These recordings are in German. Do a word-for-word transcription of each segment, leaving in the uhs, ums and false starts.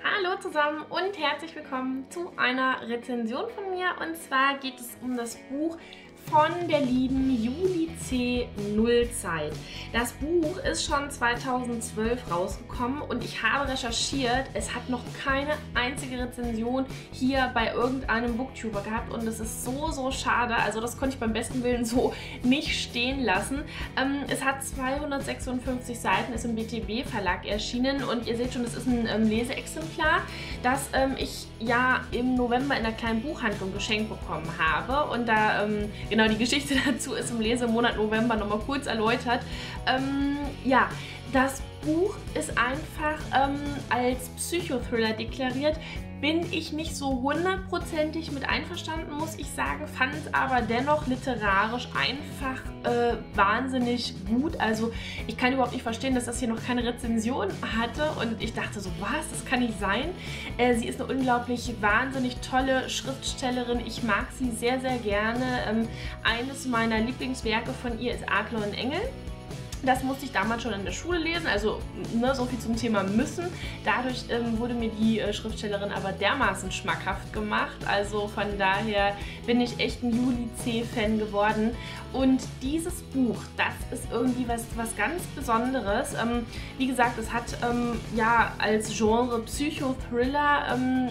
Hallo zusammen und herzlich willkommen zu einer Rezension von mir. Und zwar geht es um das Buch von der lieben Julie C. Nullzeit. Das Buch ist schon zweitausendzwölf rausgekommen und ich habe recherchiert, es hat noch keine einzige Rezension hier bei irgendeinem Booktuber gehabt und es ist so, so schade. Also das konnte ich beim besten Willen so nicht stehen lassen. Ähm, es hat zweihundertsechsundfünfzig Seiten, ist im B T B Verlag erschienen und ihr seht schon, es ist ein ähm, Leseexemplar, das ähm, ich ja im November in einer kleinen Buchhandlung geschenkt bekommen habe und da ähm, genau, die Geschichte dazu ist im Lesemonat November nochmal kurz erläutert. Ähm, ja, das Buch ist einfach ähm, als Psychothriller deklariert. Bin ich nicht so hundertprozentig mit einverstanden, muss ich sagen, fand es aber dennoch literarisch einfach äh, wahnsinnig gut. Also ich kann überhaupt nicht verstehen, dass das hier noch keine Rezension hatte und ich dachte so, was, das kann nicht sein. Äh, sie ist eine unglaublich wahnsinnig tolle Schriftstellerin, ich mag sie sehr, sehr gerne. Ähm, eines meiner Lieblingswerke von ihr ist Adler und Engel. Das musste ich damals schon in der Schule lesen, also ne, so viel zum Thema müssen. Dadurch ähm, wurde mir die äh, Schriftstellerin aber dermaßen schmackhaft gemacht. Also von daher bin ich echt ein Julie C-Fan geworden. Und dieses Buch, das ist irgendwie was, was ganz Besonderes. Ähm, wie gesagt, es hat ähm, ja als Genre Psychothriller, ähm,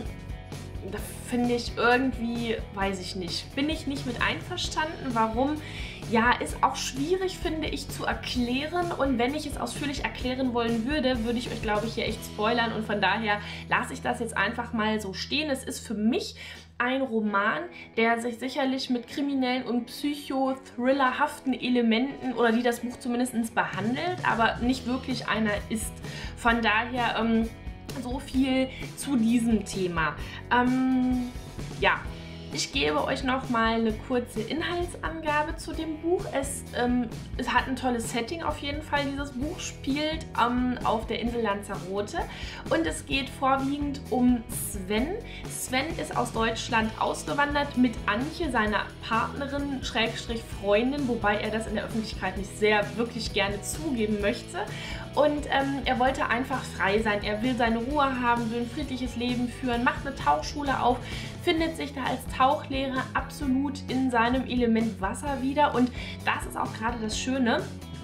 da finde ich irgendwie, weiß ich nicht, bin ich nicht mit einverstanden. Warum? Ja, ist auch schwierig, finde ich, zu erklären und wenn ich es ausführlich erklären wollen würde, würde ich euch, glaube ich, hier echt spoilern und von daher lasse ich das jetzt einfach mal so stehen. Es ist für mich ein Roman, der sich sicherlich mit kriminellen und psychothrillerhaften Elementen oder die das Buch zumindest behandelt, aber nicht wirklich einer ist. Von daher ähm, so viel zu diesem Thema. Ähm, ja. Ich gebe euch noch mal eine kurze Inhaltsangabe zu dem Buch. Es, ähm, es hat ein tolles Setting auf jeden Fall. Dieses Buch spielt ähm, auf der Insel Lanzarote und es geht vorwiegend um Sven. Sven ist aus Deutschland ausgewandert mit Antje, seiner Partnerin, Schrägstrich Freundin, wobei er das in der Öffentlichkeit nicht sehr wirklich gerne zugeben möchte. Und ähm, er wollte einfach frei sein. Er will seine Ruhe haben, will ein friedliches Leben führen, macht eine Tauchschule auf, findet sich da als Tauchlehrer absolut in seinem Element Wasser wieder. Und das ist auch gerade das Schöne.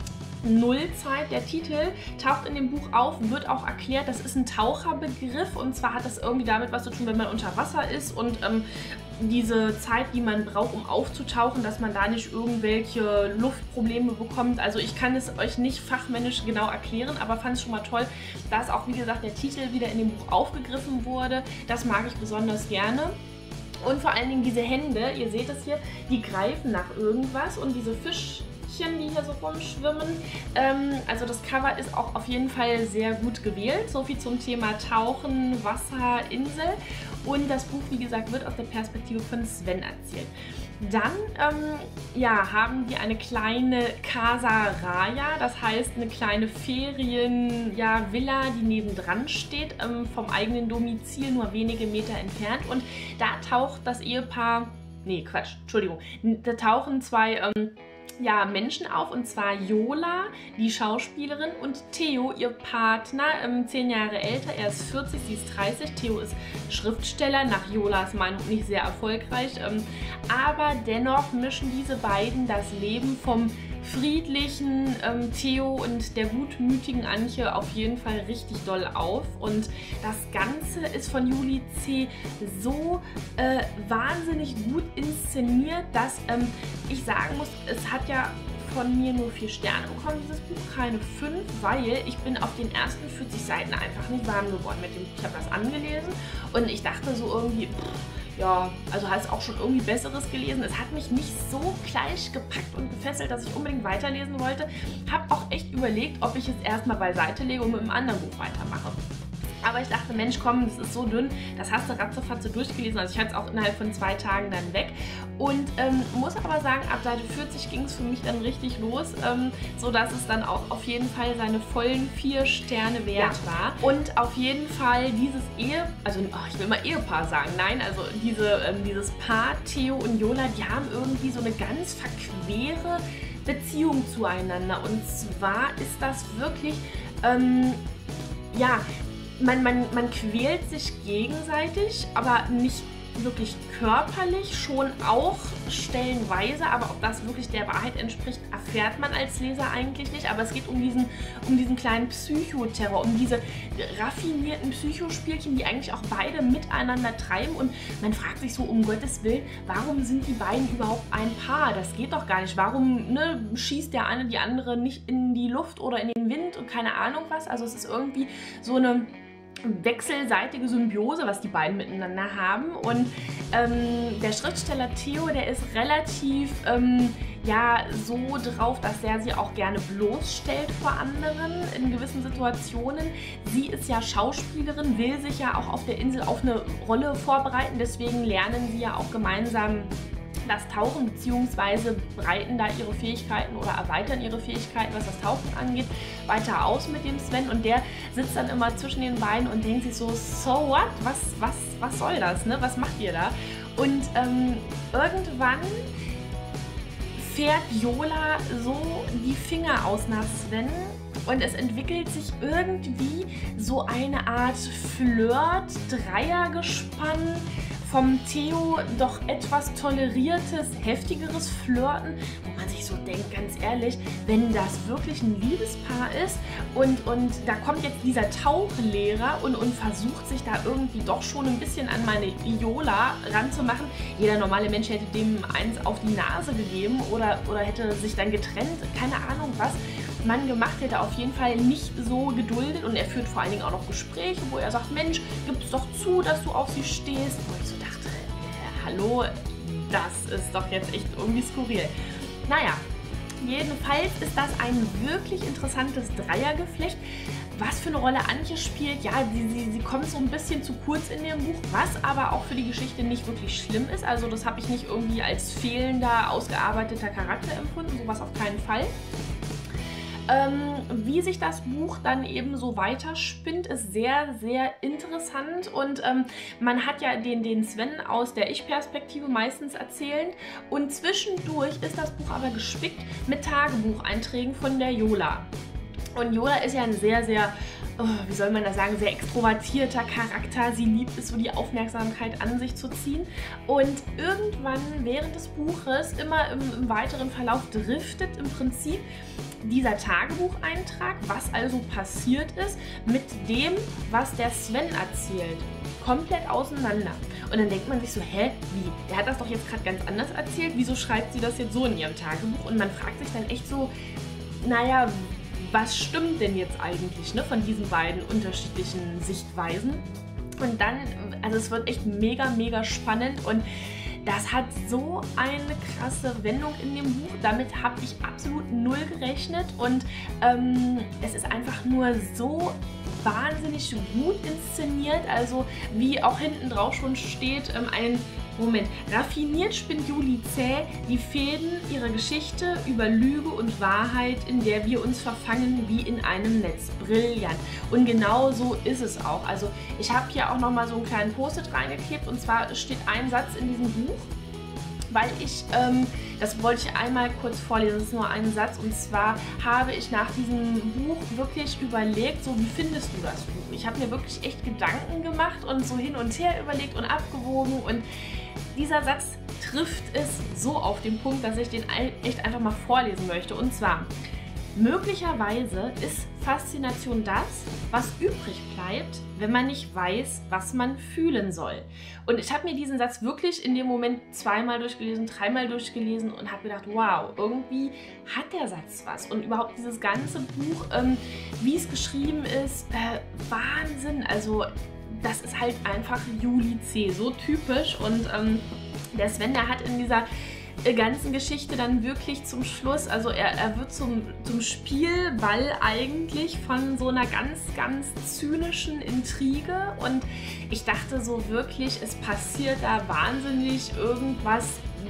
Nullzeit, der Titel, taucht in dem Buch auf, wird auch erklärt, das ist ein Taucherbegriff und zwar hat das irgendwie damit was zu tun, wenn man unter Wasser ist und ähm, diese Zeit, die man braucht, um aufzutauchen, dass man da nicht irgendwelche Luftprobleme bekommt. Also ich kann es euch nicht fachmännisch genau erklären, aber fand es schon mal toll, dass auch, wie gesagt, der Titel wieder in dem Buch aufgegriffen wurde. Das mag ich besonders gerne. Und vor allen Dingen diese Hände, ihr seht es hier, die greifen nach irgendwas und diese Fisch die hier so rumschwimmen. Ähm, also das Cover ist auch auf jeden Fall sehr gut gewählt. So viel zum Thema Tauchen, Wasser, Insel. Und das Buch, wie gesagt, wird aus der Perspektive von Sven erzählt. Dann ähm, ja, haben wir eine kleine Casa Raya, das heißt eine kleine Ferien-Villa, ja, die nebendran steht, ähm, vom eigenen Domizil nur wenige Meter entfernt. Und da taucht das Ehepaar, nee Quatsch, Entschuldigung, da tauchen zwei ähm, ja, Menschen auf, und zwar Yola, die Schauspielerin, und Theo, ihr Partner, ähm, zehn Jahre älter, er ist vierzig, sie ist dreißig. Theo ist Schriftsteller, nach Yolas Meinung nicht sehr erfolgreich, ähm, aber dennoch mischen diese beiden das Leben vom friedlichen ähm, Theo und der gutmütigen Antje auf jeden Fall richtig doll auf. Und das Ganze ist von Julie C. so äh, wahnsinnig gut inszeniert, dass ähm, ich sagen muss, es hat ja von mir nur vier Sterne bekommen, dieses Buch, keine fünf, weil ich bin auf den ersten vierzig Seiten einfach nicht warm geworden mit dem Buch. Ich habe das angelesen und ich dachte so irgendwie, pff, ja, also hast auch schon irgendwie Besseres gelesen. Es hat mich nicht so gleich gepackt und gefesselt, dass ich unbedingt weiterlesen wollte. Habe auch echt überlegt, ob ich es erstmal beiseite lege und mit einem anderen Buch weitermache. Aber ich dachte, Mensch, komm, das ist so dünn, das hast du ratzefatze durchgelesen. Also ich hatte es auch innerhalb von zwei Tagen dann weg. Und ähm, muss aber sagen, ab Seite vierzig ging es für mich dann richtig los, ähm, sodass es dann auch auf jeden Fall seine vollen vier Sterne wert ja. war. Und auf jeden Fall dieses Ehe, also oh, ich will mal Ehepaar sagen, nein, also diese, ähm, dieses Paar, Theo und Yola, die haben irgendwie so eine ganz verquere Beziehung zueinander. Und zwar ist das wirklich, ähm, ja, man, man, man quält sich gegenseitig, aber nicht wirklich körperlich, schon auch stellenweise, aber ob das wirklich der Wahrheit entspricht, erfährt man als Leser eigentlich nicht. Aber es geht um diesen, um diesen kleinen Psychoterror, um diese raffinierten Psychospielchen, die eigentlich auch beide miteinander treiben. Und man fragt sich so, um Gottes Willen, warum sind die beiden überhaupt ein Paar? Das geht doch gar nicht. Warum ne, schießt der eine die andere nicht in die Luft oder in den Wind und keine Ahnung was? Also es ist irgendwie so eine wechselseitige Symbiose, was die beiden miteinander haben. Und ähm, der Schriftsteller Theo, der ist relativ ähm, ja, so drauf, dass er sie auch gerne bloßstellt vor anderen in gewissen Situationen. Sie ist ja Schauspielerin, will sich ja auch auf der Insel auf eine Rolle vorbereiten, deswegen lernen sie ja auch gemeinsam das Tauchen bzw. breiten da ihre Fähigkeiten oder erweitern ihre Fähigkeiten, was das Tauchen angeht, weiter aus mit dem Sven. Und der sitzt dann immer zwischen den beiden und denkt sich so, so what? Was, was, was soll das? Ne? Was macht ihr da? Und ähm, irgendwann fährt Yola so die Finger aus nach Sven und es entwickelt sich irgendwie so eine Art Flirt-Dreiergespann, vom Theo doch etwas toleriertes, heftigeres Flirten, wo man sich so denkt, ganz ehrlich, wenn das wirklich ein Liebespaar ist und, und da kommt jetzt dieser Tauchlehrer und, und versucht sich da irgendwie doch schon ein bisschen an meine Yola ranzumachen. Jeder normale Mensch hätte dem eins auf die Nase gegeben oder, oder hätte sich dann getrennt, keine Ahnung was man gemacht hätte, auf jeden Fall nicht so geduldet. Und er führt vor allen Dingen auch noch Gespräche, wo er sagt, Mensch, gib es doch zu, dass du auf sie stehst. Wo ich so dachte, äh, hallo, das ist doch jetzt echt irgendwie skurril. Naja, jedenfalls ist das ein wirklich interessantes Dreiergeflecht. Was für eine Rolle Antje spielt, ja, sie, sie, sie kommt so ein bisschen zu kurz in dem Buch, was aber auch für die Geschichte nicht wirklich schlimm ist. Also das habe ich nicht irgendwie als fehlender, ausgearbeiteter Charakter empfunden, sowas auf keinen Fall. Ähm, wie sich das Buch dann eben so weiterspinnt, ist sehr, sehr interessant und ähm, man hat ja den, den Sven aus der Ich-Perspektive meistens erzählend und zwischendurch ist das Buch aber gespickt mit Tagebucheinträgen von der Yola. Und Yola ist ja ein sehr, sehr, oh, wie soll man das sagen, sehr extrovertierter Charakter. Sie liebt es, so die Aufmerksamkeit an sich zu ziehen. Und irgendwann während des Buches, immer im, im weiteren Verlauf, driftet im Prinzip dieser Tagebucheintrag, was also passiert ist, mit dem, was der Sven erzählt, komplett auseinander. Und dann denkt man sich so, hä, wie? Der hat das doch jetzt gerade ganz anders erzählt. Wieso schreibt sie das jetzt so in ihrem Tagebuch? Und man fragt sich dann echt so, naja, was stimmt denn jetzt eigentlich, ne, von diesen beiden unterschiedlichen Sichtweisen? Und dann, also es wird echt mega, mega spannend und das hat so eine krasse Wendung in dem Buch. Damit habe ich absolut null gerechnet und ähm, es ist einfach nur so wahnsinnig gut inszeniert. Also wie auch hinten drauf schon steht, ähm, ein Moment. Raffiniert spinnt Juli zäh die Fäden ihrer Geschichte über Lüge und Wahrheit, in der wir uns verfangen wie in einem Netz. Brillant. Und genau so ist es auch. Also ich habe hier auch nochmal so einen kleinen Post-it reingeklebt und zwar steht ein Satz in diesem Buch, weil ich, ähm, das wollte ich einmal kurz vorlesen, das ist nur ein Satz und zwar habe ich nach diesem Buch wirklich überlegt, so wie findest du das Buch? Ich habe mir wirklich echt Gedanken gemacht und so hin und her überlegt und abgewogen und dieser Satz trifft es so auf den Punkt, dass ich den echt einfach mal vorlesen möchte und zwar: Möglicherweise ist Faszination das, was übrig bleibt, wenn man nicht weiß, was man fühlen soll. Und ich habe mir diesen Satz wirklich in dem Moment zweimal durchgelesen, dreimal durchgelesen und habe gedacht, wow, irgendwie hat der Satz was. Und überhaupt dieses ganze Buch, ähm, wie es geschrieben ist, äh, Wahnsinn. Also das ist halt einfach Juli zäh, so typisch. Und ähm, der Sven, der hat in dieser ganzen Geschichte dann wirklich zum Schluss, also er, er wird zum, zum Spielball eigentlich von so einer ganz, ganz zynischen Intrige und ich dachte so wirklich, es passiert da wahnsinnig irgendwas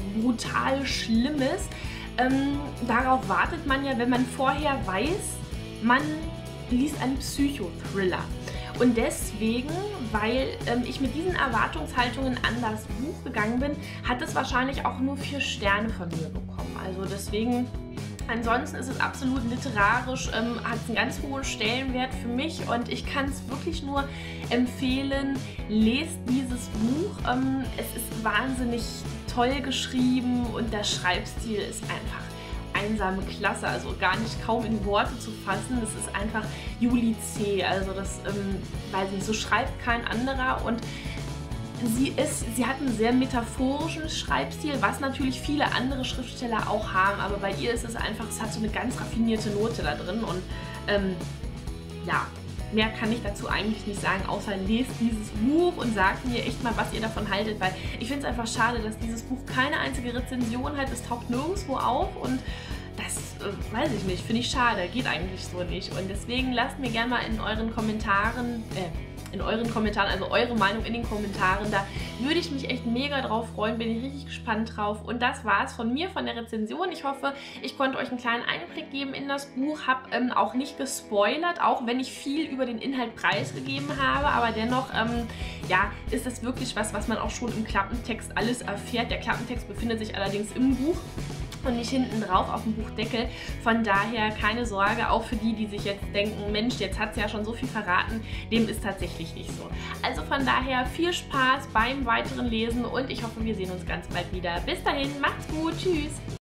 brutal Schlimmes. Ähm, darauf wartet man ja, wenn man vorher weiß, man liest einen Psychothriller. Und deswegen, weil ähm, ich mit diesen Erwartungshaltungen an das Buch gegangen bin, hat es wahrscheinlich auch nur vier Sterne von mir bekommen. Also deswegen Ansonsten ist es absolut literarisch, ähm, hat einen ganz hohen Stellenwert für mich und ich kann es wirklich nur empfehlen, lest dieses Buch. Ähm, es ist wahnsinnig toll geschrieben und der Schreibstil ist einfach einsame Klasse, also gar nicht kaum in Worte zu fassen. Das ist einfach Julie C., also das, ähm, weiß ich nicht, so schreibt kein anderer und Sie, ist, sie hat einen sehr metaphorischen Schreibstil, was natürlich viele andere Schriftsteller auch haben, aber bei ihr ist es einfach, es hat so eine ganz raffinierte Note da drin und ähm, ja, mehr kann ich dazu eigentlich nicht sagen, außer lest dieses Buch und sagt mir echt mal, was ihr davon haltet, weil ich finde es einfach schade, dass dieses Buch keine einzige Rezension hat, es taucht nirgendwo auf und das äh, weiß ich nicht, finde ich schade, geht eigentlich so nicht und deswegen lasst mir gerne mal in euren Kommentaren, äh, in euren Kommentaren, also eure Meinung in den Kommentaren. Da würde ich mich echt mega drauf freuen, bin ich richtig gespannt drauf. Und das war es von mir, von der Rezension. Ich hoffe, ich konnte euch einen kleinen Einblick geben in das Buch, habe ähm, auch nicht gespoilert, auch wenn ich viel über den Inhalt preisgegeben habe, aber dennoch, ähm, ja, ist das wirklich was, was man auch schon im Klappentext alles erfährt. Der Klappentext befindet sich allerdings im Buch und nicht hinten drauf auf dem Buchdeckel. Von daher keine Sorge, auch für die, die sich jetzt denken, Mensch, jetzt hat sie ja schon so viel verraten, dem ist tatsächlich nicht so. Also von daher viel Spaß beim weiteren Lesen und ich hoffe, wir sehen uns ganz bald wieder. Bis dahin, macht's gut, tschüss!